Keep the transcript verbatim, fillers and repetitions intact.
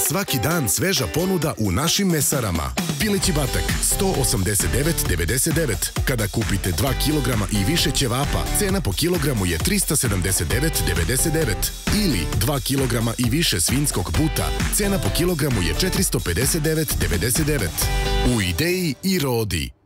svaki dan sveža ponuda u našim mesarama. Pileći batak sto osamdeset devet devedeset devet. Kada kupite dva kilograma i više ćevapa, cena po kilogramu je trista sedamdeset devet devedeset devet. Ili dva kilograma i više svinjskog buta, cena po kilogramu je četiristo pedeset devet devedeset devet. U Ideji i Rodi.